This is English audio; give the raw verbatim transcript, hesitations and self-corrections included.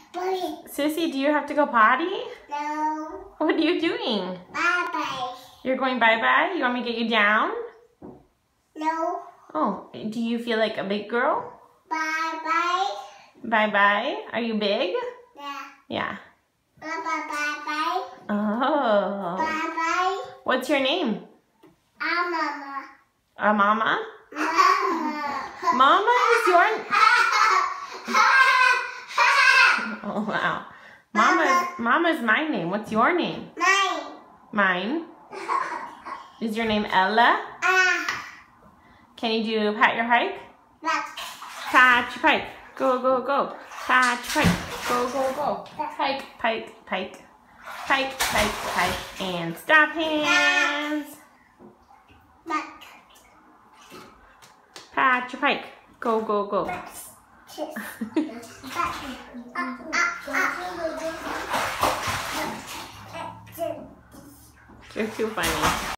Sissy, do you have to go potty? No. What are you doing? Bye-bye. You're going bye-bye? You want me to get you down? No. Oh, do you feel like a big girl? Bye-bye. Bye-bye? Are you big? Yeah. Yeah. Bye-bye. Oh. Bye-bye. What's your name? Ah, Mama. A mama? Mama. Mama is your... Oh, wow. Mama's, Mama's my name. What's your name? Mine. Mine. Is your name Ella? Ah. Can you do pat your hike? Look. Pat your pike. Go, go, go. Pat your pike. Go, go, go. Pike, pike, pike. Pike, pike, pike. And stop hands. Look. Pat your pike. Go, go, go. You're too funny.